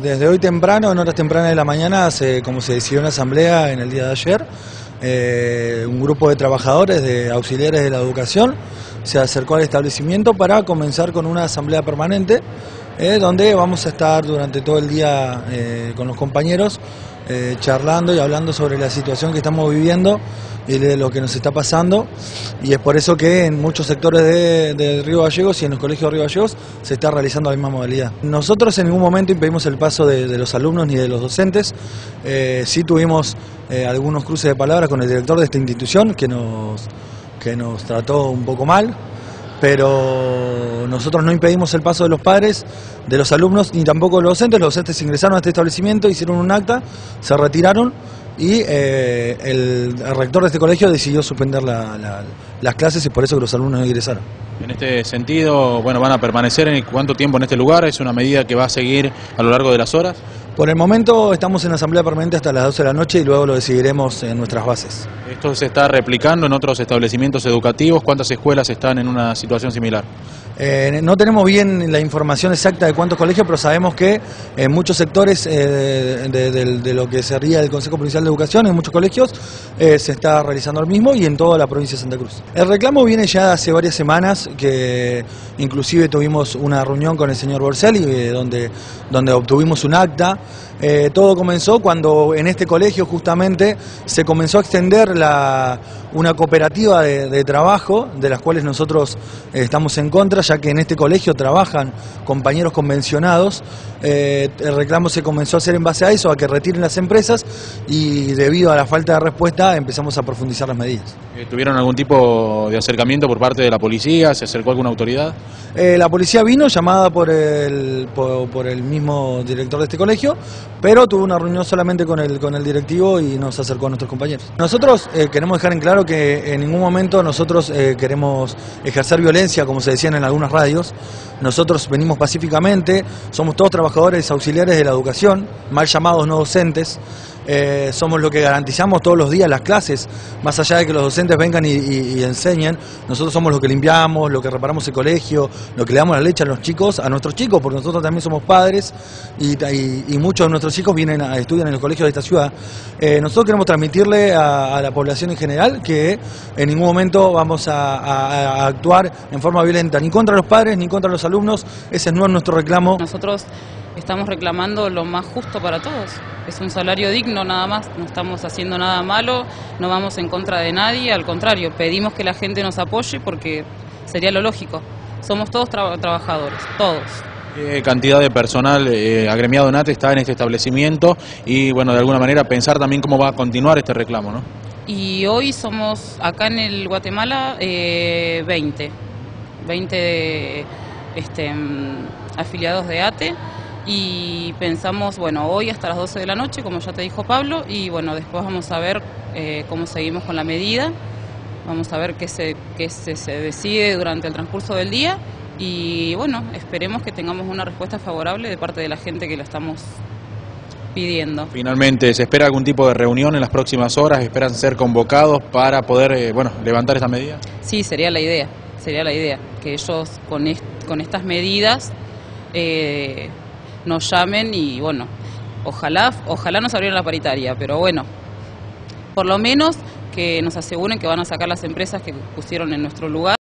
Desde hoy temprano, en horas tempranas de la mañana, como se decidió en la asamblea en el día de ayer, un grupo de trabajadores, de auxiliares de la educación, se acercó al establecimiento para comenzar con una asamblea permanente, donde vamos a estar durante todo el día con los compañeros, charlando y hablando sobre la situación que estamos viviendo y de lo que nos está pasando, y es por eso que en muchos sectores de Río Gallegos y en los colegios de Río Gallegos se está realizando la misma modalidad. Nosotros en ningún momento impedimos el paso de los alumnos ni de los docentes. Sí tuvimos algunos cruces de palabras con el director de esta institución que nos trató un poco mal, pero nosotros no impedimos el paso de los padres, de los alumnos, ni tampoco de los docentes. Los docentes ingresaron a este establecimiento, hicieron un acta, se retiraron y el rector de este colegio decidió suspender las clases, y por eso que los alumnos no ingresaron. En este sentido, bueno, ¿van a permanecer en cuánto tiempo en este lugar? ¿Es una medida que va a seguir a lo largo de las horas? Por el momento estamos en asamblea permanente hasta las 12 de la noche y luego lo decidiremos en nuestras bases. ¿Esto se está replicando en otros establecimientos educativos? ¿Cuántas escuelas están en una situación similar? No tenemos bien la información exacta de cuántos colegios, pero sabemos que en muchos sectores de lo que sería el Consejo Provincial de Educación, en muchos colegios, se está realizando el mismo, y en toda la provincia de Santa Cruz. El reclamo viene ya hace varias semanas, que inclusive tuvimos una reunión con el señor Borselli, donde obtuvimos un acta. Todo comenzó cuando en este colegio justamente se comenzó a extender una cooperativa de trabajo, de las cuales nosotros estamos en contra, ya que en este colegio trabajan compañeros convencionados. El reclamo se comenzó a hacer en base a eso, a que retiren las empresas, y debido a la falta de respuesta empezamos a profundizar las medidas. ¿Tuvieron algún tipo de acercamiento por parte de la policía? ¿Se acercó alguna autoridad? La policía vino, llamada por el mismo director de este colegio, pero tuvo una reunión solamente con el directivo y nos acercó a nuestros compañeros. Nosotros queremos dejar en claro que en ningún momento nosotros queremos ejercer violencia, como se decían en algunas radios. Nosotros venimos pacíficamente, somos todos trabajadores auxiliares de la educación, mal llamados no docentes. Somos los que garantizamos todos los días las clases, más allá de que los docentes vengan y enseñen. Nosotros somos los que limpiamos, los que reparamos el colegio, los que le damos la leche a nuestros chicos, porque nosotros también somos padres, y muchos de nuestros hijos estudian en los colegios de esta ciudad. Nosotros queremos transmitirle a la población en general que en ningún momento vamos a actuar en forma violenta, ni contra los padres ni contra los alumnos. Ese no es nuestro reclamo. Nosotros estamos reclamando lo más justo para todos. Es un salario digno nada más, no estamos haciendo nada malo, no vamos en contra de nadie, al contrario, pedimos que la gente nos apoye porque sería lo lógico. Somos todos trabajadores, todos. ¿Qué cantidad de personal agremiado en ATE está en este establecimiento? Y bueno, de alguna manera pensar también cómo va a continuar este reclamo, ¿no? Y hoy somos acá en el Guatemala 20 afiliados de ATE. Y pensamos, bueno, hoy hasta las 12 de la noche, como ya te dijo Pablo, y bueno, después vamos a ver cómo seguimos con la medida, vamos a ver qué se decide durante el transcurso del día, y bueno, esperemos que tengamos una respuesta favorable de parte de la gente que lo estamos pidiendo. Finalmente, ¿se espera algún tipo de reunión en las próximas horas? ¿Esperan ser convocados para poder levantar esta medida? Sí, sería la idea, que ellos con estas medidas nos llamen y bueno, ojalá nos abrieran la paritaria, pero bueno, por lo menos que nos aseguren que van a sacar las empresas que pusieron en nuestro lugar.